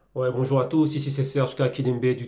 Ouais, bonjour à tous, ici c'est Serge Kakidembe du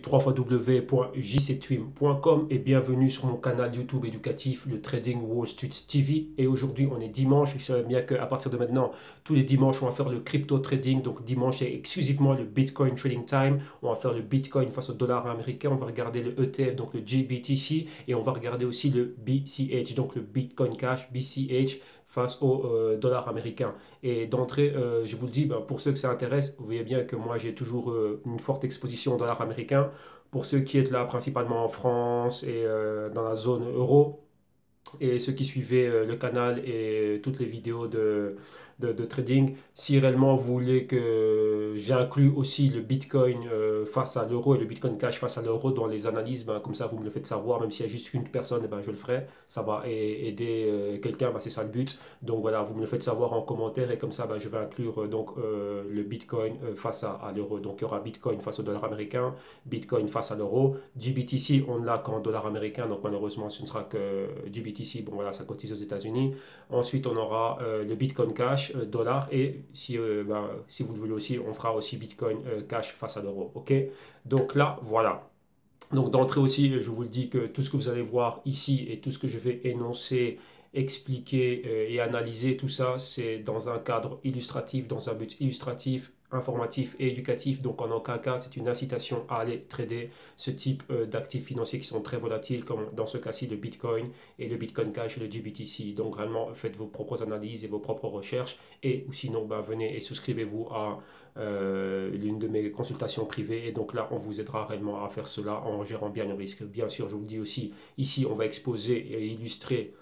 www.jctwim.com et bienvenue sur mon canal YouTube éducatif, le Trading Wall Street TV. Et aujourd'hui, on est dimanche, et je sais bien qu'à partir de maintenant, tous les dimanches, on va faire le crypto trading. Donc dimanche, c'est exclusivement le Bitcoin Trading Time. On va faire le Bitcoin face au dollar américain, on va regarder le ETF, donc le GBTC, et on va regarder aussi le BCH, donc le Bitcoin Cash, BCH, face au dollar américain. Et d'entrée, je vous le dis, ben, pour ceux que ça intéresse, vous voyez bien que moi j'ai toujours une forte exposition au dollar américain. Pour ceux qui êtes là principalement en France et dans la zone euro, et ceux qui suivaient le canal et toutes les vidéos de trading, si réellement vous voulez que j'inclue aussi le Bitcoin face à l'euro et le Bitcoin Cash face à l'euro dans les analyses, ben, comme ça vous me le faites savoir, même s'il y a juste une personne, eh ben, je le ferai. Ça va aider quelqu'un, ben, c'est ça le but. Donc voilà, vous me le faites savoir en commentaire et comme ça ben, je vais inclure le Bitcoin face à l'euro. Donc il y aura Bitcoin face au dollar américain, Bitcoin face à l'euro. GBTC, on l'a qu'en dollars américains, donc malheureusement, ce ne sera que GBTC. Bon, voilà, ça cotise aux États-Unis. Ensuite, on aura le Bitcoin Cash, dollar, et si vous le voulez aussi, on fera aussi Bitcoin Cash face à l'euro. OK? Donc là, voilà. Donc d'entrée aussi, je vous le dis que tout ce que vous allez voir ici et tout ce que je vais énoncer, expliquer et analyser, tout ça, c'est dans un cadre illustratif, dans un but illustratif, informatif et éducatif. Donc en aucun cas, c'est une incitation à aller trader ce type d'actifs financiers qui sont très volatiles, comme dans ce cas-ci le Bitcoin et le Bitcoin Cash et le GBTC. Donc vraiment, faites vos propres analyses et vos propres recherches. Et ou sinon, ben, venez et souscrivez-vous à l'une de mes consultations privées. Et donc là, on vous aidera réellement à faire cela en gérant bien le risque. Bien sûr, je vous le dis aussi, ici, on va exposer et illustrer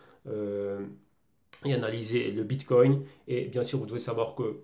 et analyser le Bitcoin. Et bien sûr, vous devez savoir que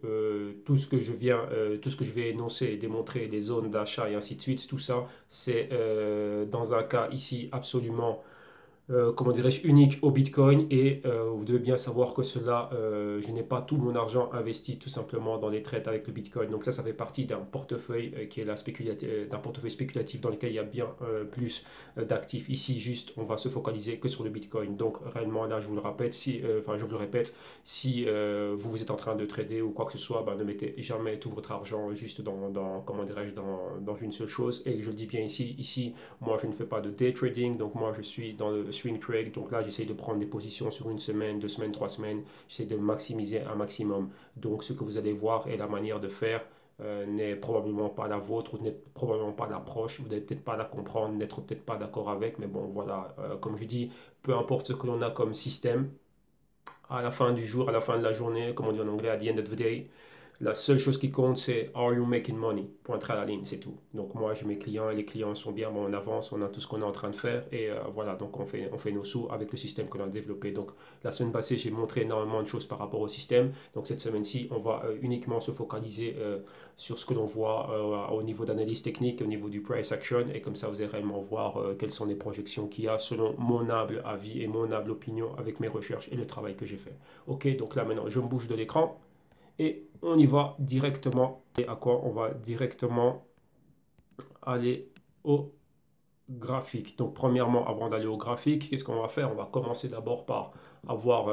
tout ce que je vais énoncer et démontrer, les zones d'achat et ainsi de suite, tout ça, c'est dans un cas ici absolument comment dirais-je, unique au Bitcoin et vous devez bien savoir que cela, je n'ai pas tout mon argent investi tout simplement dans les trades avec le Bitcoin. Donc ça fait partie d'un portefeuille qui est d'un portefeuille spéculatif dans lequel il y a bien plus d'actifs. Ici, juste, on va se focaliser que sur le Bitcoin. Donc réellement, là, je vous le répète, je vous le répète, si vous êtes en train de trader ou quoi que ce soit, ben, ne mettez jamais tout votre argent juste comment dirais-je, dans une seule chose. Et je le dis bien ici, moi, je ne fais pas de day trading, donc moi, je suis dans le swing trade. Donc là, j'essaie de prendre des positions sur une semaine, 2 semaines, 3 semaines. J'essaie de maximiser un maximum. Donc, ce que vous allez voir et la manière de faire n'est probablement pas la vôtre, n'est probablement pas l'approche. Vous n'allez peut-être pas la comprendre, n'être peut-être pas d'accord avec. Mais bon, voilà, comme je dis, peu importe ce que l'on a comme système, à la fin du jour, à la fin de la journée, comme on dit en anglais, at the end of the day, la seule chose qui compte, c'est are you making money? Pointer à la ligne, c'est tout. Donc moi, j'ai mes clients et les clients sont bien, bon, on avance, on a tout ce qu'on est en train de faire et voilà, donc on fait nos sous avec le système qu'on a développé. Donc la semaine passée, j'ai montré énormément de choses par rapport au système. Donc cette semaine-ci, on va uniquement se focaliser sur ce que l'on voit au niveau d'analyse technique, au niveau du price action et comme ça, vous allez réellement voir quelles sont les projections qu'il y a selon mon humble avis et mon humble opinion avec mes recherches et le travail que j'ai fait. Ok, donc là maintenant, je me bouge de l'écran. Et on y va directement. Et à quoi on va directement aller au graphique. Donc premièrement, avant d'aller au graphique, qu'est-ce qu'on va faire? On va commencer d'abord par avoir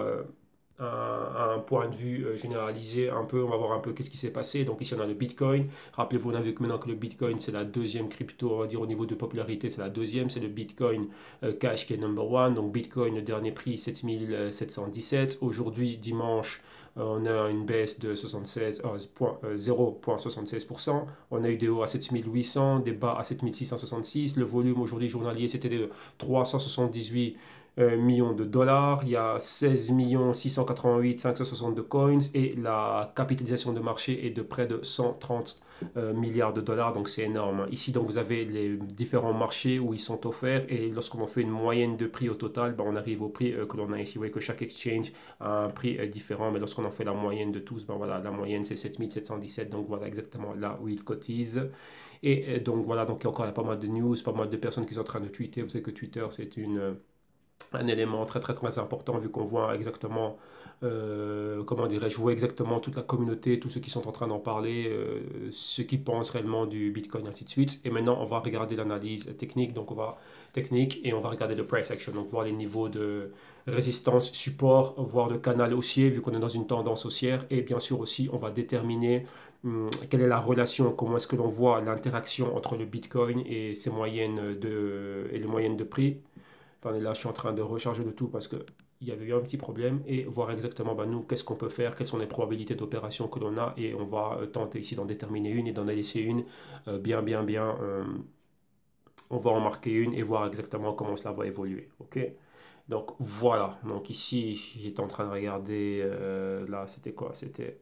un point de vue généralisé un peu, on va voir un peu qu'est-ce qui s'est passé. Donc ici on a le Bitcoin. Rappelez-vous, on a vu que maintenant que le Bitcoin c'est la deuxième crypto, on va dire au niveau de popularité, c'est la deuxième, c'est le Bitcoin Cash qui est number one. Donc Bitcoin, le dernier prix 7717. Aujourd'hui, dimanche, on a une baisse de 0,76%. On a eu des hauts à 7800, des bas à 7666. Le volume aujourd'hui journalier, c'était de 378 millions de dollars. Il y a 16 688 562 coins et la capitalisation de marché est de près de 130 milliards de dollars. Donc c'est énorme. Ici, donc, vous avez les différents marchés où ils sont offerts et lorsqu'on fait une moyenne de prix au total, ben, on arrive au prix que l'on a ici. Vous voyez que chaque exchange a un prix différent, mais lorsqu'on en fait la moyenne de tous, ben voilà, la moyenne c'est 7717, donc voilà exactement là où ils cotisent. Et donc voilà, donc encore il y a pas mal de news, pas mal de personnes qui sont en train de tweeter. Vous savez que Twitter c'est un élément très très très important vu qu'on voit exactement, comment dirais-je, je vois exactement toute la communauté, tous ceux qui sont en train d'en parler, ceux qui pensent réellement du Bitcoin, ainsi de suite. Et maintenant, on va regarder l'analyse technique, donc technique, et on va regarder le price action, donc voir les niveaux de résistance, support, voir le canal haussier vu qu'on est dans une tendance haussière, et bien sûr aussi, on va déterminer quelle est la relation, comment est-ce que l'on voit l'interaction entre le Bitcoin et ses et les moyennes de prix. Attendez, là, je suis en train de recharger le tout parce que il y avait eu un petit problème et voir exactement nous, qu'est-ce qu'on peut faire, quelles sont les probabilités d'opération que l'on a et on va tenter ici d'en déterminer une et d'en laisser une bien. On va en marquer une et voir exactement comment cela va évoluer. Ok? Donc voilà. Donc ici, j'étais en train de regarder. Là, c'était quoi?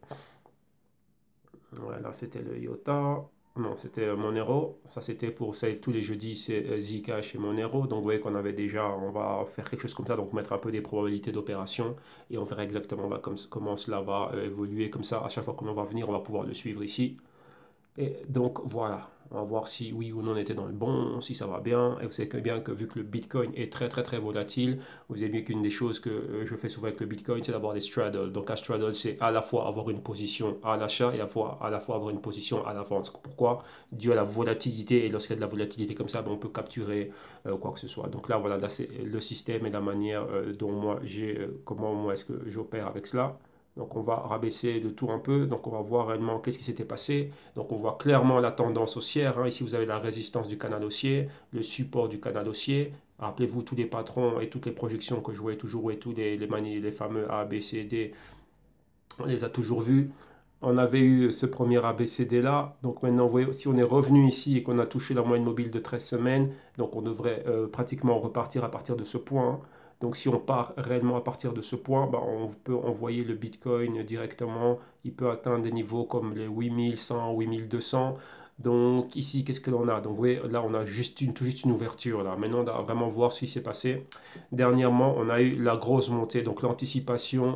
Là, c'était le IOTA. Non, c'était Monero. Ça, c'était pour ça, tous les jeudis, c'est Zcash et Monero. Donc, vous voyez qu'on avait déjà, on va faire quelque chose comme ça, donc mettre un peu des probabilités d'opération et on verra exactement comment cela va évoluer. Comme ça, à chaque fois que l'on va venir, on va pouvoir le suivre ici. Et donc voilà, on va voir si oui ou non on était dans le bon, si ça va bien. Et vous savez bien que vu que le Bitcoin est très volatile, vous savez bien qu'une des choses que je fais souvent avec le Bitcoin, c'est d'avoir des straddles. Donc un straddle, c'est à la fois avoir une position à l'achat et à la fois avoir une position à la vente. Pourquoi? Dû à la volatilité, et lorsqu'il y a de la volatilité comme ça, on peut capturer quoi que ce soit. Donc là, voilà, là c'est le système et la manière dont comment moi est-ce que j'opère avec cela. Donc on va rabaisser le tout un peu. Donc on va voir réellement qu'est-ce qui s'était passé. Donc on voit clairement la tendance haussière. Ici vous avez la résistance du canal haussier, le support du canal haussier. Rappelez-vous tous les patrons et toutes les projections que je voyais toujours et tous les fameux A, B, C, D. On les a toujours vus. On avait eu ce premier ABCD là. Donc maintenant, vous voyez, si on est revenu ici et qu'on a touché la moyenne mobile de 13 semaines, donc on devrait pratiquement repartir à partir de ce point. Donc si on part réellement à partir de ce point, on peut envoyer le Bitcoin directement. Il peut atteindre des niveaux comme les 8100, 8200. Donc ici, qu'est-ce que l'on a? Donc vous voyez, là, on a tout juste une ouverture. Là. Maintenant, on va vraiment voir ce qui s'est passé. Dernièrement, on a eu la grosse montée, donc l'anticipation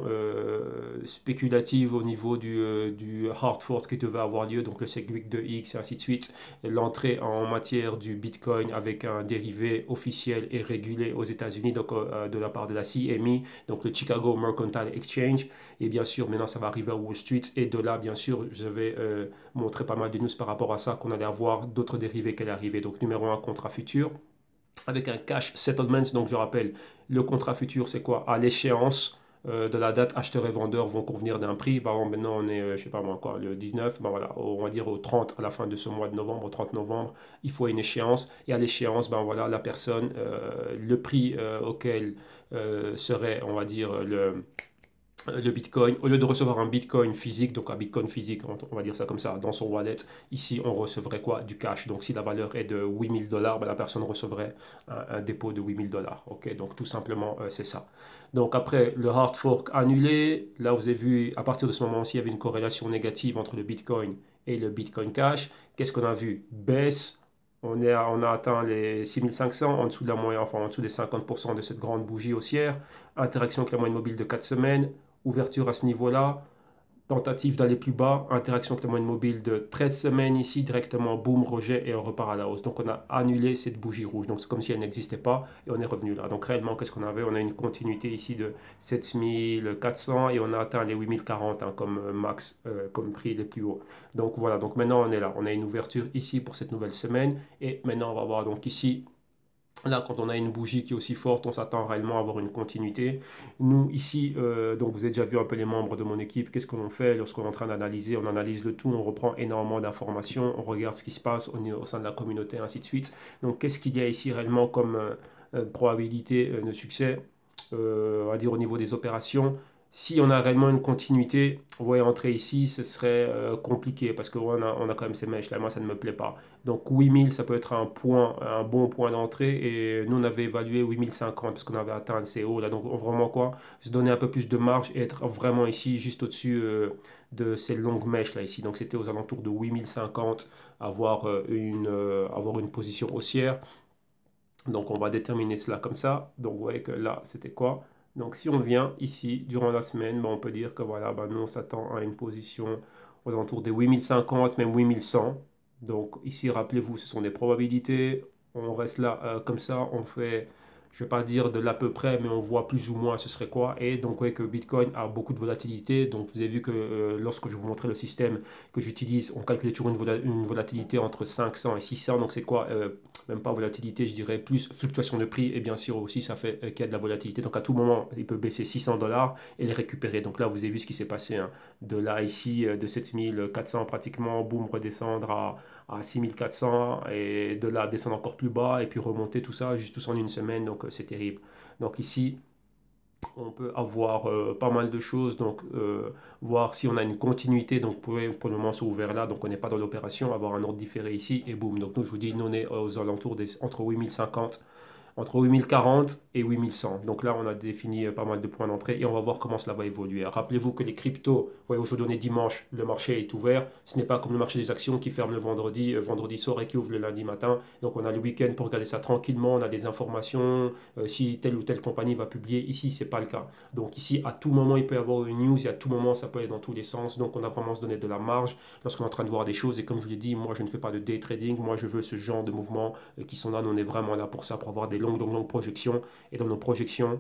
spéculative au niveau du hard fork qui devait avoir lieu, donc le SegWit 2X et ainsi de suite. L'entrée en matière du Bitcoin avec un dérivé officiel et régulé aux États-Unis, donc de la part de la CME, donc le Chicago Mercantile Exchange. Et bien sûr, maintenant, ça va arriver à Wall Street. Et de là, bien sûr, je vais montrer pas mal de news par rapport à ça, qu'on allait avoir d'autres dérivés qui allaient arriver. Donc, numéro un, contrat futur avec un cash settlement. Donc, je rappelle, le contrat futur, c'est quoi? À l'échéance de la date, acheteurs et vendeurs vont convenir d'un prix. Par exemple, maintenant, on est, je sais pas moi encore, le 19, voilà, on va dire au 30, à la fin de ce mois de novembre, au 30 novembre, il faut une échéance. Et à l'échéance, voilà, la personne, le prix auquel serait, on va dire, le Bitcoin, au lieu de recevoir un Bitcoin physique, donc un Bitcoin physique, on va dire ça comme ça, dans son wallet, ici on recevrait quoi? Du cash. Donc si la valeur est de 8000 $, la personne recevrait un dépôt de 8000 $. Ok, donc tout simplement c'est ça. Donc après le hard fork annulé, là vous avez vu, à partir de ce moment-ci, il y avait une corrélation négative entre le Bitcoin et le Bitcoin Cash. Qu'est-ce qu'on a vu? Baisse. On a atteint les 6500 en dessous de la moyenne, enfin en dessous des 50% de cette grande bougie haussière. Interaction avec la moyenne mobile de 4 semaines. Ouverture à ce niveau-là, tentative d'aller plus bas, interaction avec la moyenne mobile de 13 semaines ici, directement, boum, rejet et on repart à la hausse. Donc on a annulé cette bougie rouge, donc c'est comme si elle n'existait pas et on est revenu là. Donc réellement, qu'est-ce qu'on avait? On a une continuité ici de 7400 et on a atteint les 8040 comme max, comme prix les plus hauts. Donc voilà, donc maintenant on est là, on a une ouverture ici pour cette nouvelle semaine et maintenant on va voir donc ici. Là, quand on a une bougie qui est aussi forte, on s'attend réellement à avoir une continuité. Nous, ici, donc vous avez déjà vu un peu les membres de mon équipe, qu'est-ce qu'on fait lorsqu'on est en train d'analyser? On analyse le tout, on reprend énormément d'informations, on regarde ce qui se passe au sein de la communauté, ainsi de suite. Donc, qu'est-ce qu'il y a ici réellement comme probabilité de succès, on va dire au niveau des opérations? Si on a réellement une continuité, vous voyez, entrer ici, ce serait compliqué parce qu'on a quand même ces mèches là, moi ça ne me plaît pas. Donc 8000, ça peut être un bon point d'entrée et nous on avait évalué 8050 parce qu'on avait atteint le CO là. Donc vraiment quoi, se donner un peu plus de marge et être vraiment ici juste au-dessus de ces longues mèches là ici. Donc c'était aux alentours de 8050, avoir une position haussière. Donc on va déterminer cela comme ça. Donc vous voyez que là c'était quoi? Donc si on vient ici durant la semaine, on peut dire que voilà, nous on s'attend à une position aux alentours des 8050, même 8100. Donc ici rappelez-vous, ce sont des probabilités. On reste là comme ça, on fait, je ne vais pas dire de l'à peu près, mais on voit plus ou moins ce serait quoi. Et donc vous voyez que Bitcoin a beaucoup de volatilité. Donc vous avez vu que lorsque je vous montrais le système que j'utilise, on calcule toujours une volatilité entre 500 et 600. Donc c'est quoi même pas volatilité, je dirais plus fluctuation de prix, et bien sûr aussi ça fait qu'il y a de la volatilité. Donc à tout moment, il peut baisser 600 $ et les récupérer. Donc là, vous avez vu ce qui s'est passé, hein. De là, ici, de 7400 pratiquement, boum, redescendre à 6400 et de là, descendre encore plus bas et puis remonter tout ça, juste tout ça en une semaine. Donc c'est terrible. Donc ici, on peut avoir pas mal de choses, donc voir si on a une continuité, donc pour le moment c'est ouvert là, donc on n'est pas dans l'opération, avoir un ordre différé ici et boum. Donc nous je vous dis, nous on est aux alentours entre 8050 entre 8040 et 8100. Donc là, on a défini pas mal de points d'entrée et on va voir comment cela va évoluer. Rappelez-vous que les cryptos, vous voyez, aujourd'hui on est dimanche, le marché est ouvert. Ce n'est pas comme le marché des actions qui ferme le vendredi, vendredi soir et qui ouvre le lundi matin. Donc on a le week-end pour regarder ça tranquillement, on a des informations, si telle ou telle compagnie va publier. Ici, c'est pas le cas. Donc ici, à tout moment, il peut y avoir une news et à tout moment, ça peut aller dans tous les sens. Donc on a vraiment se donner de la marge lorsqu'on est en train de voir des choses. Et comme je vous l'ai dit, moi, je ne fais pas de day trading. Moi, je veux ce genre de mouvements qui sont là. Nous, on est vraiment là pour ça, pour avoir des longues projections. Et dans nos projections,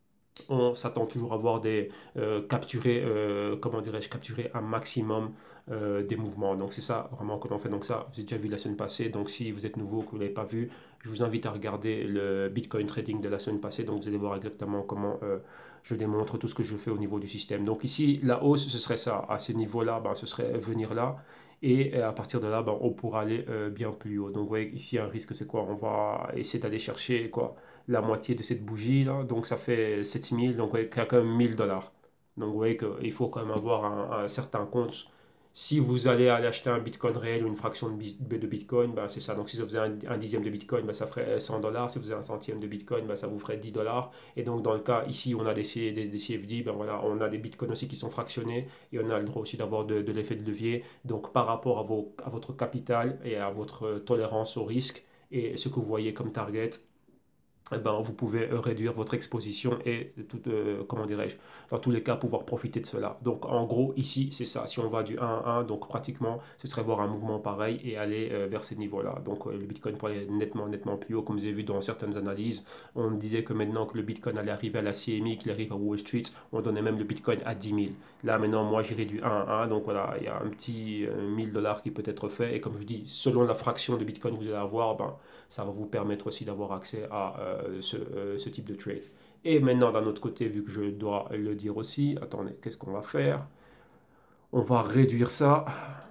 on s'attend toujours à voir capturer, comment dirais-je, capturer un maximum des mouvements. Donc c'est ça vraiment que l'on fait. Donc ça, vous avez déjà vu la semaine passée. Donc si vous êtes nouveau, que vous ne l'avez pas vu, je vous invite à regarder le Bitcoin trading de la semaine passée. Donc vous allez voir exactement comment je démontre tout ce que je fais au niveau du système. Donc ici, la hausse, ce serait ça. À ces niveaux-là, ben, ce serait venir là. Et à partir de là, ben, on pourra aller bien plus haut. Donc vous voyez, ici, un risque, c'est quoi? On va essayer d'aller chercher quoi? La moitié de cette bougie là, donc ça fait 7000, donc vous voyez qu'il y a quand même 1000 $. Donc vous voyez qu'il faut quand même avoir un certain compte. Si vous aller acheter un bitcoin réel ou une fraction de bitcoin, bah c'est ça. Donc si ça faisait un dixième de bitcoin, bah ça ferait 100 $. Si vous faisait un centième de bitcoin, bah ça vous ferait 10 $. Et donc dans le cas ici, on a des CFD, ben voilà, on a des bitcoins aussi qui sont fractionnés et on a le droit aussi d'avoir de l'effet de levier. Donc par rapport à votre capital et à votre tolérance au risque et ce que vous voyez comme target, eh ben, vous pouvez réduire votre exposition et comment dirais-je, dans tous les cas pouvoir profiter de cela. Donc en gros ici c'est ça, si on va du 1 à 1, donc pratiquement ce serait voir un mouvement pareil et aller vers ces niveaux-là. Donc le Bitcoin pourrait aller nettement plus haut, comme vous avez vu dans certaines analyses. On disait que maintenant que le Bitcoin allait arriver à la CME, qu'il arrive à Wall Street, on donnait même le Bitcoin à 10 000. Là maintenant moi j'irai du 1 à 1, donc voilà, il y a un petit 1000 $ qui peut être fait et comme je dis, selon la fraction de Bitcoin que vous allez avoir, ben, ça va vous permettre aussi d'avoir accès à ce type de trade. Et maintenant, d'un autre côté, vu que je dois le dire aussi, attendez, qu'est-ce qu'on va faire? On va réduire ça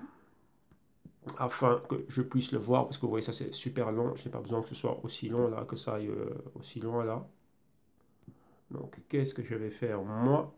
afin que je puisse le voir, parce que vous voyez, ça c'est super long. Je n'ai pas besoin que ce soit aussi long là, que ça aille aussi loin là. Donc, qu'est-ce que je vais faire moi?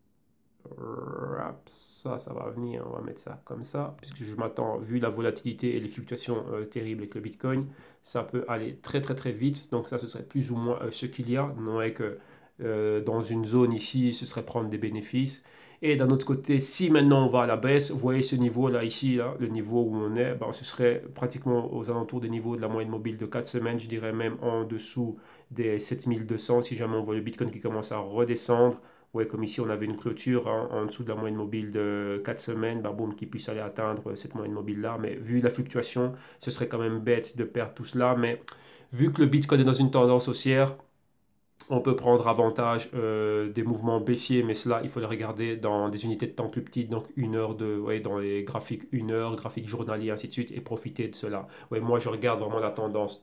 Ça va venir, on va mettre ça comme ça, puisque je m'attends, vu la volatilité et les fluctuations terribles avec le Bitcoin, ça peut aller très vite, donc ça ce serait plus ou moins ce qu'il y a, non est que dans une zone ici, ce serait prendre des bénéfices, et d'un autre côté, si maintenant on va à la baisse, vous voyez ce niveau là ici, là, le niveau où on est, ben, ce serait pratiquement aux alentours des niveaux de la moyenne mobile de 4 semaines, je dirais même en dessous des 7200, si jamais on voit le Bitcoin qui commence à redescendre. Ouais, comme ici, on avait une clôture hein, en dessous de la moyenne mobile de 4 semaines, bah, boum, qui puisse aller atteindre cette moyenne mobile-là. Mais vu la fluctuation, ce serait quand même bête de perdre tout cela. Mais vu que le Bitcoin est dans une tendance haussière, on peut prendre avantage des mouvements baissiers, mais cela, il faut les regarder dans des unités de temps plus petites, donc une heure ouais, dans les graphiques 1 heure, graphiques journaliers, ainsi de suite, et profiter de cela. Ouais, moi, je regarde vraiment la tendance.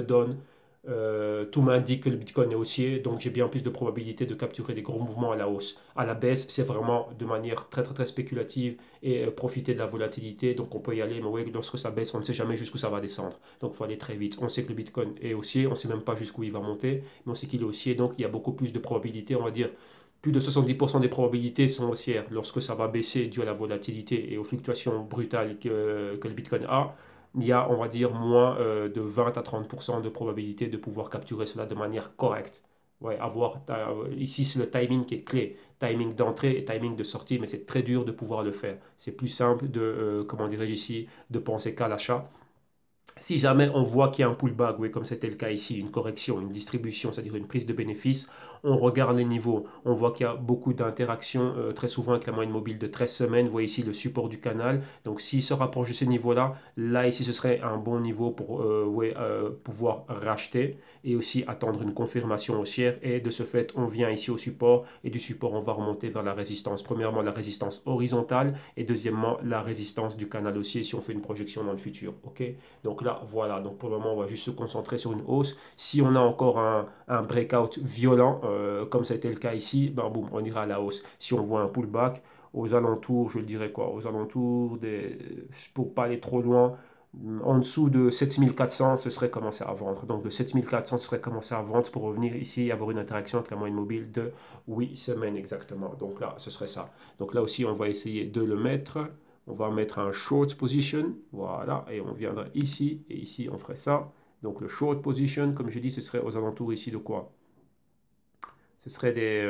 Tout m'indique que le Bitcoin est haussier, donc j'ai bien plus de probabilité de capturer des gros mouvements à la hausse. À la baisse, c'est vraiment de manière très spéculative et profiter de la volatilité. Donc on peut y aller, mais oui, lorsque ça baisse, on ne sait jamais jusqu'où ça va descendre. Donc il faut aller très vite. On sait que le Bitcoin est haussier, on ne sait même pas jusqu'où il va monter, mais on sait qu'il est haussier, donc il y a beaucoup plus de probabilités, on va dire. Plus de 70% des probabilités sont haussières lorsque ça va baisser dû à la volatilité et aux fluctuations brutales que le Bitcoin a. Il y a, on va dire, moins de 20 à 30% de probabilité de pouvoir capturer cela de manière correcte. Ouais, ici, c'est le timing qui est clé. Timing d'entrée et timing de sortie, mais c'est très dur de pouvoir le faire. C'est plus simple comment dirais-je ici, de penser qu'à l'achat. Si jamais on voit qu'il y a un pullback, oui, comme c'était le cas ici, une correction, une distribution, c'est-à-dire une prise de bénéfice, on regarde les niveaux, on voit qu'il y a beaucoup d'interactions, très souvent avec la moyenne mobile de 13 semaines, vous voyez ici le support du canal, donc s'il se rapproche de ces niveaux-là, là ici ce serait un bon niveau pour ouais, pouvoir racheter et aussi attendre une confirmation haussière et de ce fait on vient ici au support et du support on va remonter vers la résistance. Premièrement la résistance horizontale et deuxièmement la résistance du canal haussier si on fait une projection dans le futur. Ok, donc là là, voilà. Donc pour le moment, on va juste se concentrer sur une hausse. Si on a encore un breakout violent, comme ça a été le cas ici, ben boum, on ira à la hausse. Si on voit un pullback aux alentours, je dirais quoi, aux alentours des, pour pas aller trop loin, en dessous de 7400, ce serait commencer à vendre. Donc de 7400, ce serait commencer à vendre pour revenir ici et avoir une interaction avec la moyenne mobile de 8 semaines exactement. Donc là, ce serait ça. Donc là aussi, on va essayer de le mettre. On va mettre un short position. Voilà. Et on viendrait ici. Et ici, on ferait ça. Donc le short position, comme je dis, ce serait aux alentours ici de quoi? Ce serait des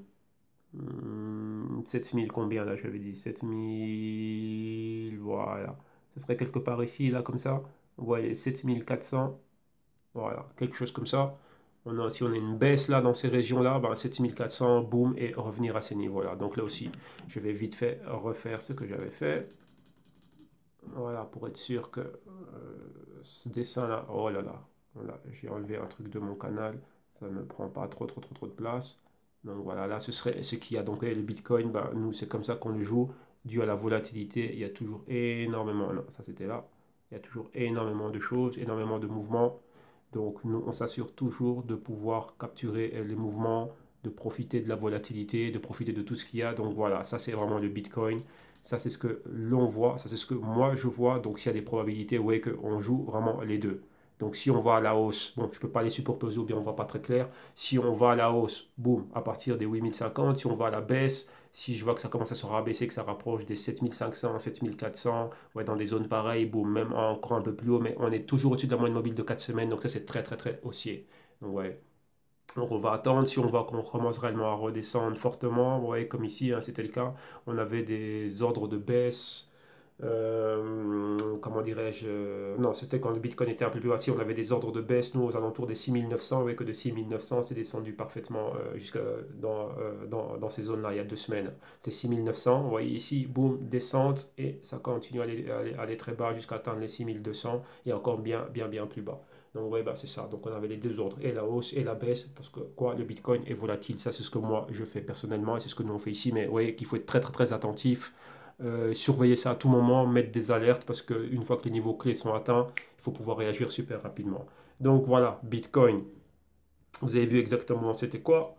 7000 combien là, j'avais dit 7000, voilà. Ce serait quelque part ici, là, comme ça. Vous voyez, 7400, voilà, quelque chose comme ça. Si on a une baisse là dans ces régions-là, ben 7400, boum, et revenir à ces niveaux-là. Donc là aussi, je vais vite fait refaire ce que j'avais fait. Voilà, pour être sûr que ce dessin-là, oh là là, voilà, j'ai enlevé un truc de mon canal, ça ne prend pas trop de place. Donc voilà, là ce serait ce qu'il y a. Donc le Bitcoin, ben, nous c'est comme ça qu'on le joue, dû à la volatilité, il y a toujours énormément, non, ça c'était là, il y a toujours énormément de choses, énormément de mouvements. Donc nous on s'assure toujours de pouvoir capturer les mouvements, de profiter de la volatilité, de profiter de tout ce qu'il y a. Donc voilà, ça c'est vraiment le Bitcoin. Ça, c'est ce que l'on voit, ça, c'est ce que moi je vois. Donc, s'il y a des probabilités, ouais, qu'on joue vraiment les deux. Donc, si on va à la hausse, bon, je ne peux pas les superposer ou bien on ne voit pas très clair. Si on va à la hausse, boum, à partir des 8050. Si on va à la baisse, si je vois que ça commence à se rabaisser, que ça rapproche des 7500, 7400, ouais, dans des zones pareilles, boum, même encore un peu plus haut, mais on est toujours au-dessus de la moyenne mobile de 4 semaines. Donc, ça, c'est très haussier. Donc, ouais. Donc on va attendre, si on voit qu'on commence réellement à redescendre fortement, ouais, comme ici, hein, c'était le cas, on avait des ordres de baisse, comment dirais-je, non, c'était quand le Bitcoin était un peu plus bas, si on avait des ordres de baisse, nous, aux alentours des 6900, ouais, que de 6900, c'est descendu parfaitement jusqu'à dans ces zones-là, il y a 2 semaines. C'est 6900, vous voyez ici, boum, descente, et ça continue à aller très bas jusqu'à atteindre les 6200, et encore bien plus bas. Donc, ouais, bah, c'est ça. Donc, on avait les deux ordres, et la hausse et la baisse, parce que quoi, le Bitcoin est volatile. Ça, c'est ce que moi, je fais personnellement, et c'est ce que nous, on fait ici. Mais, ouais, qu'il faut être très attentif, surveiller ça à tout moment, mettre des alertes, parce qu'une fois que les niveaux clés sont atteints, il faut pouvoir réagir super rapidement. Donc, voilà, Bitcoin. Vous avez vu exactement c'était quoi.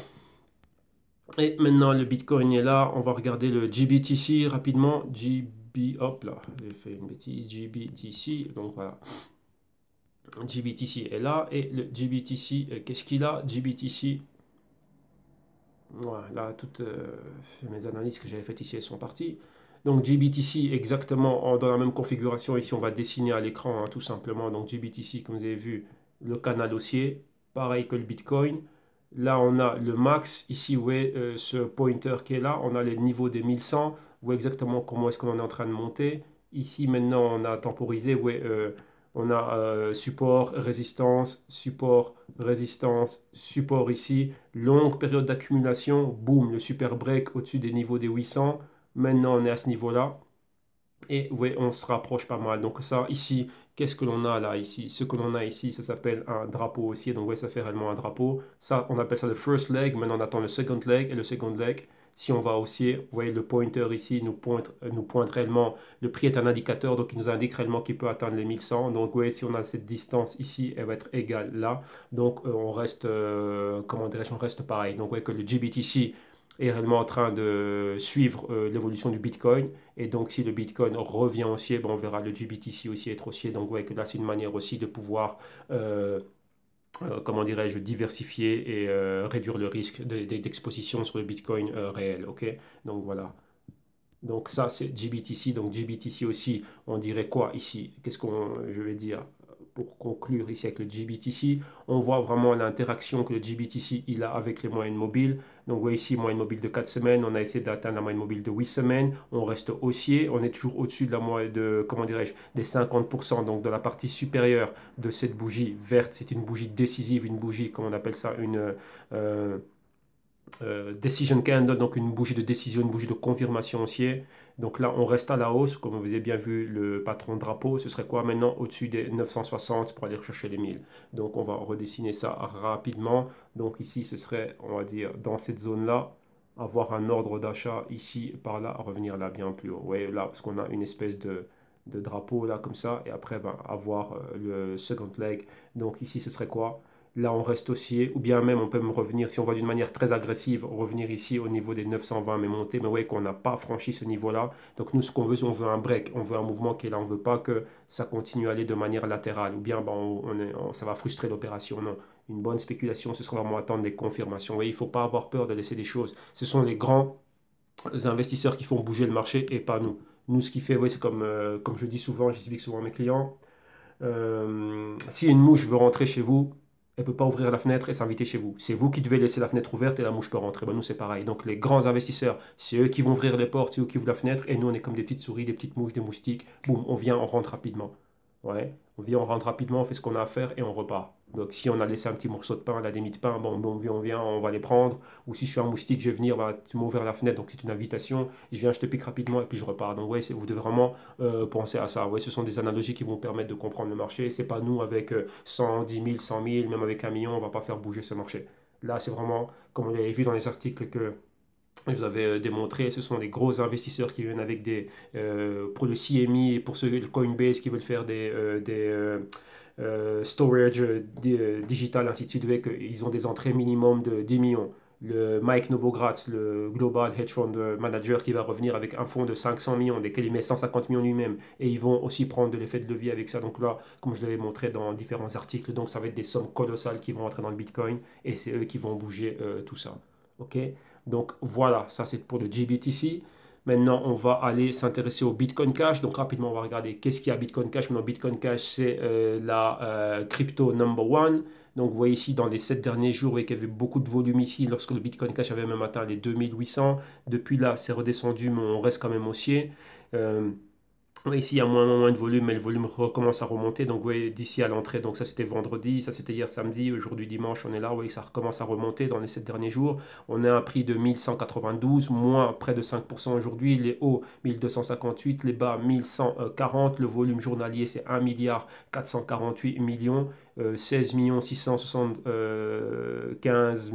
Et maintenant, le Bitcoin est là. On va regarder le GBTC rapidement. Hop là, j'ai fait une bêtise. GBTC. Donc, voilà. GBTC est là et le GBTC, qu'est-ce qu'il a? GBTC, voilà, là, toutes mes analyses que j'avais faites ici, elles sont parties. Donc GBTC exactement dans la même configuration. Ici, on va dessiner à l'écran, hein, tout simplement. Donc GBTC, comme vous avez vu, le canal haussier, pareil que le Bitcoin. Là, on a le max. Ici, vous voyez ce pointer qui est là. On a les niveaux des 1100. Vous voyez exactement comment est-ce qu'on en est en train de monter. Ici, maintenant, on a temporisé. Vous voyez, on a support, résistance, support ici. Longue période d'accumulation. Boum, le super break au-dessus des niveaux des 800. Maintenant, on est à ce niveau-là. Et vous voyez, on se rapproche pas mal. Donc ça, ici, qu'est-ce que l'on a là, ici? Ce que l'on a ici, ça s'appelle un drapeau haussier. Donc, vous voyez, ça fait réellement un drapeau. Ça, on appelle ça le first leg. Maintenant, on attend le second leg. Et le second leg, si on va haussier, vous voyez, le pointer ici nous pointe réellement. Le prix est un indicateur, donc il nous indique réellement qu'il peut atteindre les 1100. Donc, vous voyez, si on a cette distance ici, elle va être égale là. Donc, on reste, comment dirais-je, on reste pareil. Donc, vous voyez que le GBTC est réellement en train de suivre l'évolution du Bitcoin. Et donc, si le Bitcoin revient haussier, ben, on verra le GBTC aussi être haussier. Donc, ouais, que là, c'est une manière aussi de pouvoir, comment dirais-je, diversifier et réduire le risque d'exposition sur le Bitcoin réel. OK? Donc, voilà. Donc, ça, c'est GBTC. Donc, GBTC aussi, on dirait quoi ici? Qu'est-ce qu'on, je vais dire? Pour conclure ici avec le GBTC, on voit vraiment l'interaction que le GBTC il a avec les moyennes mobiles. Donc vous voyez ici, moyenne mobile de 4 semaines, on a essayé d'atteindre la moyenne mobile de 8 semaines, on reste haussier, on est toujours au-dessus de la moyenne de, comment dirais-je, des 50%, donc de la partie supérieure de cette bougie verte. C'est une bougie décisive, une bougie, comme on appelle ça, une decision candle, donc une bougie de décision, une bougie de confirmation haussier. Donc là, on reste à la hausse, comme vous avez bien vu le patron drapeau. Ce serait quoi maintenant? Au-dessus des 960 pour aller rechercher les 1000. Donc on va redessiner ça rapidement. Donc ici, ce serait, on va dire, dans cette zone-là, avoir un ordre d'achat ici, par là, revenir là bien plus haut. Vous voyez là, parce qu'on a une espèce de drapeau là comme ça et après ben, avoir le second leg. Donc ici ce serait quoi? Là on reste haussier ou bien même on peut me revenir si on voit d'une manière très agressive revenir ici au niveau des 920 mais monter mais ouais qu'on n'a pas franchi ce niveau là. Donc nous ce qu'on veut on veut un break, on veut un mouvement qui est là, on veut pas que ça continue à aller de manière latérale ou bien ben, ça va frustrer l'opération. Non, une bonne spéculation ce serait vraiment attendre des confirmations. Ouais, il faut pas avoir peur de laisser des choses. Ce sont les grands investisseurs qui font bouger le marché et pas nous. Nous, ce qui fait, ouais, c'est comme je dis souvent, j'explique souvent à mes clients, si une mouche veut rentrer chez vous, elle ne peut pas ouvrir la fenêtre et s'inviter chez vous. C'est vous qui devez laisser la fenêtre ouverte et la mouche peut rentrer. Ben, nous, c'est pareil. Donc, les grands investisseurs, c'est eux qui vont ouvrir les portes, c'est eux qui ouvrent la fenêtre et nous, on est comme des petites souris, des petites mouches, des moustiques. Boum, on vient, on rentre rapidement. Ouais, on vient, on rentre rapidement, on fait ce qu'on a à faire et on repart. Donc si on a laissé un petit morceau de pain, la demi de pain, bon, on vient, on va les prendre. Ou si je suis un moustique, je vais venir, bah, tu m'as ouvert la fenêtre, donc c'est une invitation. Je viens, je te pique rapidement et puis je repars. Donc ouais, vous devez vraiment penser à ça. Ouais, ce sont des analogies qui vont permettre de comprendre le marché. C'est pas nous avec 100, 10 000, 100 000, même avec 1 million, on va pas faire bouger ce marché. Là, c'est vraiment, comme on l'avait vu dans les articles que je vous avais démontré, ce sont des gros investisseurs qui viennent avec pour le CME et pour ceux, le Coinbase qui veulent faire des storage digital, ainsi de suite, ils ont des entrées minimum de 10 millions. Le Mike Novogratz, le Global Hedge Fund Manager, qui va revenir avec un fonds de 500 millions, desquels il met 150 millions lui-même, et ils vont aussi prendre de l'effet de levier avec ça. Donc là, comme je l'avais montré dans différents articles, donc ça va être des sommes colossales qui vont entrer dans le Bitcoin, et c'est eux qui vont bouger tout ça. Ok? Donc voilà, ça c'est pour le GBTC. Maintenant, on va aller s'intéresser au Bitcoin Cash. Donc rapidement, on va regarder qu'est-ce qu'il y a à Bitcoin Cash. Maintenant, Bitcoin Cash, c'est la crypto number one. Donc vous voyez ici, dans les 7 derniers jours, vous voyez qu'il y avait beaucoup de volume ici, lorsque le Bitcoin Cash avait même atteint les 2800. Depuis là, c'est redescendu, mais on reste quand même haussier. Ici, il y a moins de volume, mais le volume recommence à remonter. Donc, oui, d'ici à l'entrée, donc ça c'était vendredi, ça c'était hier samedi, aujourd'hui dimanche, on est là, oui, ça recommence à remonter dans les 7 derniers jours. On a un prix de 1192, moins près de 5% aujourd'hui. Les hauts 1258, les bas 1140. Le volume journalier c'est 1 milliard 448 millions, 16 675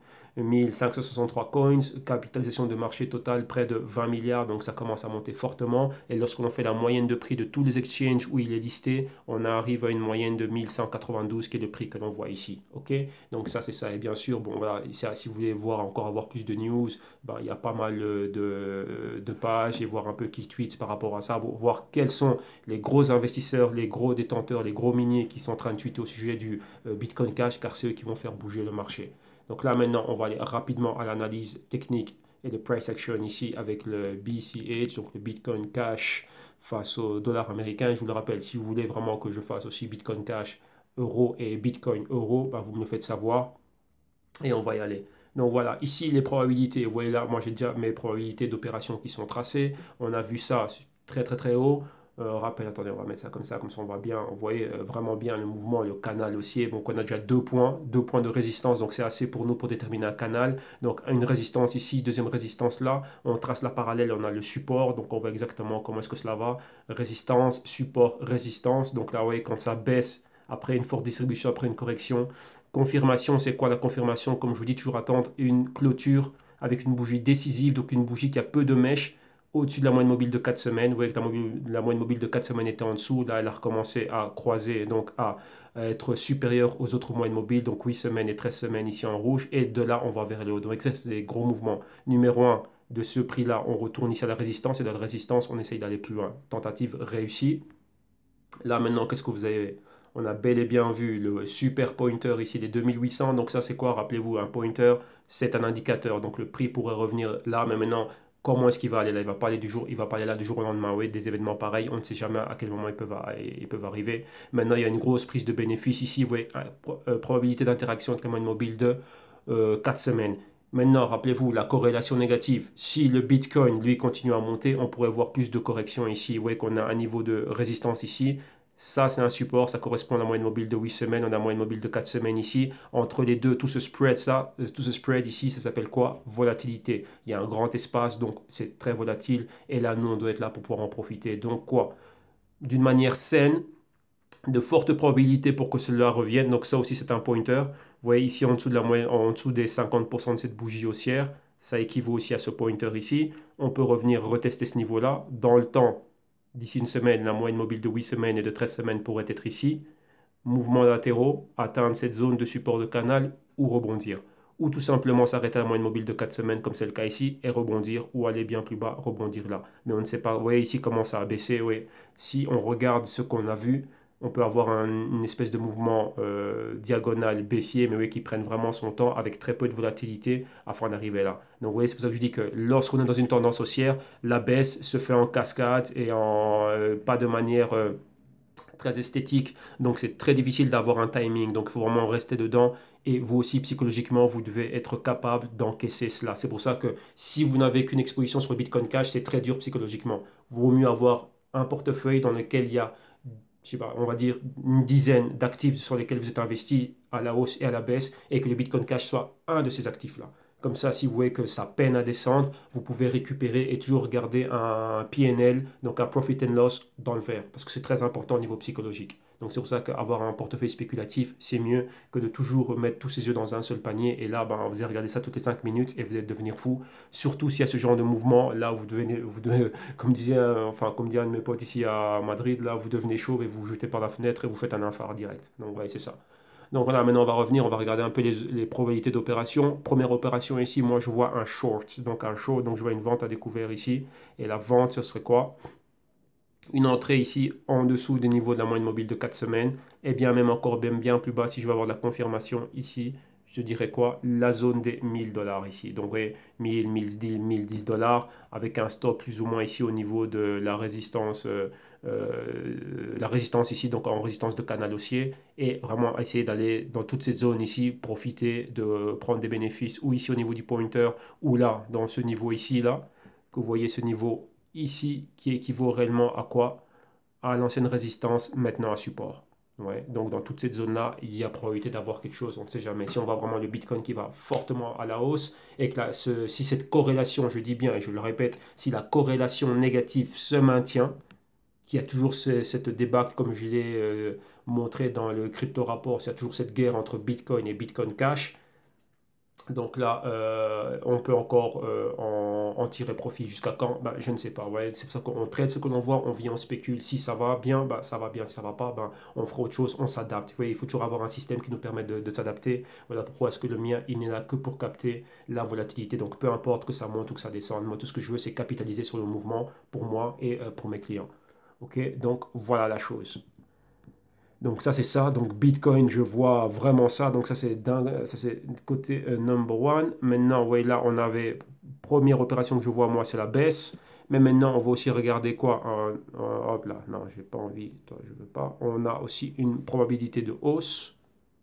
1563 coins, capitalisation de marché totale près de 20 milliards, donc ça commence à monter fortement. Et lorsqu'on fait la moyenne de prix de tous les exchanges où il est listé, on arrive à une moyenne de 1192 qui est le prix que l'on voit ici. Ok, donc ça c'est ça. Et bien sûr, bon voilà, si vous voulez avoir plus de news, ben, il y a pas mal de pages et voir un peu qui tweet par rapport à ça, voir quels sont les gros investisseurs, les gros détenteurs, les gros miniers qui sont en train de tweeter au sujet du Bitcoin Cash, car c'est eux qui vont faire bouger le marché. Donc là maintenant, on va aller rapidement à l'analyse technique et de price action ici avec le BCH, donc le Bitcoin Cash face au dollar américain. Je vous le rappelle, si vous voulez vraiment que je fasse aussi Bitcoin Cash euro et Bitcoin euro, bah, vous me le faites savoir et on va y aller. Donc voilà, ici les probabilités, vous voyez là, moi j'ai déjà mes probabilités d'opération qui sont tracées. On a vu ça très très très haut. Rappel, attendez, on va mettre ça comme ça on voit bien, on voit vraiment bien le mouvement, le canal haussier. Donc on a déjà deux points de résistance, donc c'est assez pour nous pour déterminer un canal. Donc une résistance ici, deuxième résistance là, on trace la parallèle, on a le support, donc on voit exactement comment est-ce que cela va. Résistance, support, résistance, donc là vous voyez quand ça baisse, après une forte distribution, après une correction. Confirmation, c'est quoi la confirmation? Comme je vous dis, toujours attendre une clôture avec une bougie décisive, donc une bougie qui a peu de mèches au-dessus de la moyenne mobile de 4 semaines. Vous voyez que la moyenne mobile de 4 semaines était en dessous. Là, elle a recommencé à croiser, donc à être supérieure aux autres moyennes mobiles. Donc 8 semaines et 13 semaines ici en rouge. Et de là, on va vers le haut. Donc ça, c'est des gros mouvements. Numéro un, de ce prix-là, on retourne ici à la résistance. Et de la résistance, on essaye d'aller plus loin. Tentative réussie. Là, maintenant, qu'est-ce que vous avez? On a bel et bien vu le super pointer ici, les 2800. Donc ça, c'est quoi? Rappelez-vous, un pointer, c'est un indicateur. Donc le prix pourrait revenir là. Mais maintenant, comment est-ce qu'il va aller là? Il va pas aller il va pas aller là du jour au lendemain. Oui, des événements pareils, on ne sait jamais à quel moment ils peuvent arriver. Maintenant, il y a une grosse prise de bénéfice ici. Vous voyez, probabilité d'interaction avec la moyenne mobile de 4 semaines. Maintenant, rappelez-vous, la corrélation négative. Si le Bitcoin, lui, continue à monter, on pourrait voir plus de corrections ici. Vous voyez qu'on a un niveau de résistance ici. Ça, c'est un support. Ça correspond à la moyenne mobile de 8 semaines. On a la moyenne mobile de 4 semaines ici. Entre les deux, tout ce spread ici, ça s'appelle quoi? Volatilité. Il y a un grand espace, donc c'est très volatile. Et là, nous, on doit être là pour pouvoir en profiter. Donc quoi? D'une manière saine, de fortes probabilités pour que cela revienne. Donc ça aussi, c'est un pointer. Vous voyez ici en dessous, en dessous des 50% de cette bougie haussière, ça équivaut aussi à ce pointer ici. On peut revenir retester ce niveau-là. Dans le temps, D'ici une semaine, la moyenne mobile de 8 semaines et de 13 semaines pourrait être ici. Mouvements latéraux, atteindre cette zone de support de canal ou rebondir. Ou tout simplement s'arrêter à la moyenne mobile de 4 semaines, comme c'est le cas ici, et rebondir, ou aller bien plus bas, rebondir là. Mais on ne sait pas, vous voyez ici comment ça a baissé, oui. Si on regarde ce qu'on a vu, on peut avoir une espèce de mouvement diagonal baissier, mais oui, qui prenne vraiment son temps avec très peu de volatilité afin d'arriver là. Donc vous voyez, c'est pour ça que je dis que lorsqu'on est dans une tendance haussière, la baisse se fait en cascade et pas de manière très esthétique. Donc c'est très difficile d'avoir un timing. Donc il faut vraiment rester dedans. Et vous aussi, psychologiquement, vous devez être capable d'encaisser cela. C'est pour ça que si vous n'avez qu'une exposition sur le Bitcoin Cash, c'est très dur psychologiquement. Vaut mieux avoir un portefeuille dans lequel il y a, je sais pas, on va dire une dizaine d'actifs sur lesquels vous êtes investi à la hausse et à la baisse, et que le Bitcoin Cash soit un de ces actifs-là. Comme ça, si vous voyez que ça peine à descendre, vous pouvez récupérer et toujours garder un PNL, donc un profit and loss dans le vert, parce que c'est très important au niveau psychologique. Donc c'est pour ça qu'avoir un portefeuille spéculatif, c'est mieux que de toujours mettre tous ses œufs dans un seul panier. Et là, ben, vous allez regarder ça toutes les 5 minutes et vous allez devenir fou. Surtout s'il y a ce genre de mouvement, là, vous devez comme disait, comme dit un de mes potes ici à Madrid, là, vous devenez chauve et vous vous jetez par la fenêtre et vous faites un infarct direct. Donc ouais, c'est ça. Donc voilà, maintenant on va revenir, on va regarder un peu les probabilités d'opération. Première opération ici, moi je vois un short. Donc un short, donc je vois une vente à découvert ici. Et la vente, ce serait quoi? Une entrée ici en dessous des niveaux de la moyenne mobile de 4 semaines. Et bien même encore bien plus bas, si je veux avoir de la confirmation ici, je dirais quoi? La zone des 1000 dollars ici. Donc oui, 1000, 1010 dollars avec un stop plus ou moins ici au niveau de la résistance ici, donc en résistance de canal haussier. Et vraiment essayer d'aller dans toutes ces zones ici, profiter de prendre des bénéfices ou ici au niveau du pointer ou là, dans ce niveau ici, là, que vous voyez ce niveau ici qui équivaut réellement à quoi? À l'ancienne résistance, maintenant à support. Ouais, donc dans toute cette zone-là, il y a probabilité d'avoir quelque chose, on ne sait jamais. Si on voit vraiment le Bitcoin qui va fortement à la hausse, et que là, si cette corrélation, je dis bien et je le répète, si la corrélation négative se maintient, qu'il y a toujours cette débâcle, comme je l'ai montré dans le crypto rapport, il y a toujours cette guerre entre Bitcoin et Bitcoin Cash, donc là, on peut encore en tirer profit. Jusqu'à quand? Ben, je ne sais pas. Ouais, c'est pour ça qu'on trade ce que l'on voit, on vit, on spécule. Si ça va bien, ben, ça va bien. Si ça va pas, ben, on fera autre chose, on s'adapte. Vous voyez, il faut toujours avoir un système qui nous permet de s'adapter. Voilà pourquoi est-ce que le mien, il n'est là que pour capter la volatilité. Donc peu importe que ça monte ou que ça descende. Moi, tout ce que je veux, c'est capitaliser sur le mouvement pour moi et pour mes clients. Ok, donc voilà la chose. Donc ça c'est ça, donc Bitcoin je vois vraiment ça, donc ça c'est côté number one. Maintenant, ouais, là on avait, première opération que je vois moi c'est la baisse, mais maintenant on va aussi regarder quoi, hop là, non j'ai pas envie, toi je veux pas, on a aussi une probabilité de hausse,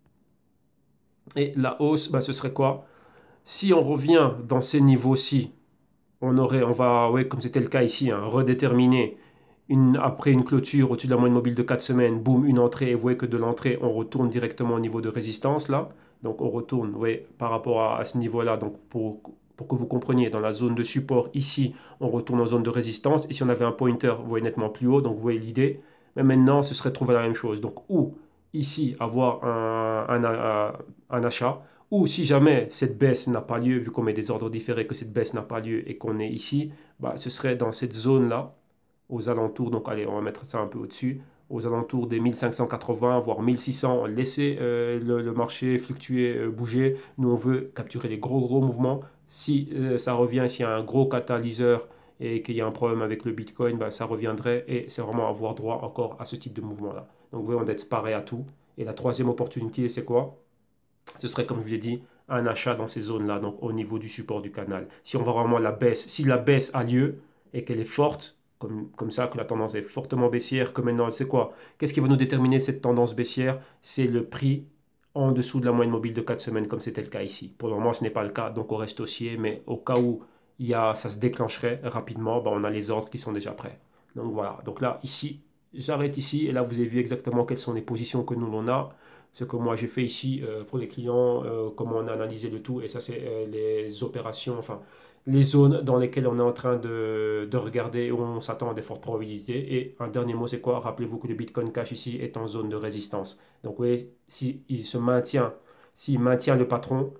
et la hausse, bah, ce serait quoi? Si on revient dans ces niveaux-ci, on va, ouais, comme c'était le cas ici, hein, redéterminer après une clôture au-dessus de la moyenne mobile de 4 semaines, boum, une entrée, et vous voyez que de l'entrée, on retourne directement au niveau de résistance, là. Donc on retourne, vous voyez, par rapport à ce niveau-là, donc pour que vous compreniez, dans la zone de support, ici, on retourne en zone de résistance. Et si on avait un pointer, vous voyez nettement plus haut, donc vous voyez l'idée. Mais maintenant, ce serait trouver la même chose. Donc, ou ici, avoir un achat, ou si jamais cette baisse n'a pas lieu, vu qu'on met des ordres différés, que cette baisse n'a pas lieu et qu'on est ici, bah, ce serait dans cette zone-là, aux alentours, donc allez, on va mettre ça un peu au-dessus, aux alentours des 1580, voire 1600, laisser le marché fluctuer, bouger. Nous, on veut capturer les gros mouvements. Si ça revient, s'il y a un gros catalyseur et qu'il y a un problème avec le Bitcoin, bah, ça reviendrait et c'est vraiment avoir droit encore à ce type de mouvement-là. Donc, vous voyez, on doit être paré à tout. Et la troisième opportunité, c'est quoi? Ce serait, comme je vous l'ai dit, un achat dans ces zones-là, donc au niveau du support du canal. Si on voit vraiment la baisse, si la baisse a lieu et qu'elle est forte, comme ça, que la tendance est fortement baissière, que maintenant, c'est quoi? Qu'est-ce qui va nous déterminer cette tendance baissière? C'est le prix en dessous de la moyenne mobile de 4 semaines, comme c'était le cas ici. Pour le moment, ce n'est pas le cas, donc on reste haussier, mais au cas où ça se déclencherait rapidement, ben, on a les ordres qui sont déjà prêts. Donc voilà, donc là, ici, j'arrête ici, et là, vous avez vu exactement quelles sont les positions que nous, on a. Ce que moi j'ai fait ici pour les clients, comment on a analysé le tout, et ça c'est les opérations, enfin les zones dans lesquelles on est en train de regarder où on s'attend à des fortes probabilités. Et un dernier mot, c'est quoi? Rappelez-vous que le Bitcoin Cash ici est en zone de résistance. Donc vous voyez, s'il maintient le patron,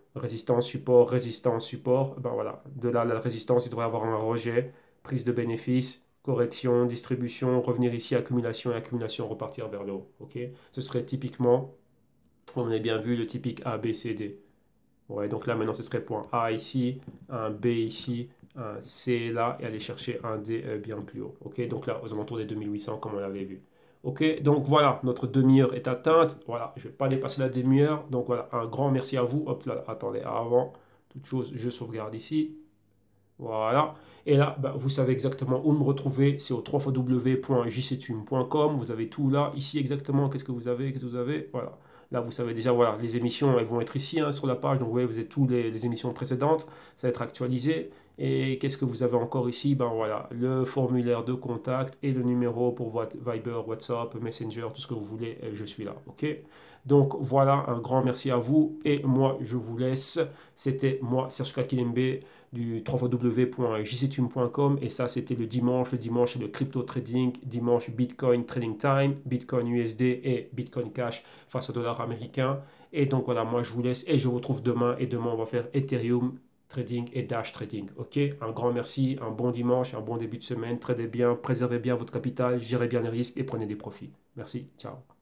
résistance, support, ben voilà, de là la résistance, il devrait avoir un rejet, prise de bénéfice, correction, distribution, revenir ici, accumulation et accumulation, repartir vers le haut. Ok? Ce serait typiquement, on a bien vu le typique A, B, C, D. Ouais, donc là maintenant ce serait point A ici, un B ici, un C là, et aller chercher un D bien plus haut. Ok, donc là aux alentours des 2800 comme on l'avait vu. Ok, donc voilà, notre demi-heure est atteinte. Voilà, je ne vais pas dépasser la demi-heure. Donc voilà, un grand merci à vous. Hop là, attendez, avant toute chose, je sauvegarde ici. Voilà. Et là, bah, vous savez exactement où me retrouver. C'est au www.jctune.com. Vous avez tout là. Ici exactement, qu'est-ce que vous avez? Qu'est-ce que vous avez? Voilà. Là, vous savez déjà, voilà, les émissions, elles vont être ici hein, sur la page. Donc, vous voyez, vous avez toutes les émissions précédentes. Ça va être actualisé. Et qu'est-ce que vous avez encore ici? Ben voilà, le formulaire de contact et le numéro pour votre Viber, WhatsApp, Messenger, tout ce que vous voulez. Je suis là. OK? Donc, voilà, un grand merci à vous. Et moi, je vous laisse. C'était moi, Serge Kakilembe du www.jctune.com et ça c'était le dimanche. Le dimanche c'est le crypto trading, dimanche Bitcoin trading time, Bitcoin USD et Bitcoin Cash face au dollar américain. Et donc voilà, moi je vous laisse et je vous retrouve demain et demain on va faire Ethereum trading et Dash trading. Ok, un grand merci, un bon dimanche, un bon début de semaine, tradez bien, préservez bien votre capital, gérez bien les risques et prenez des profits. Merci, ciao.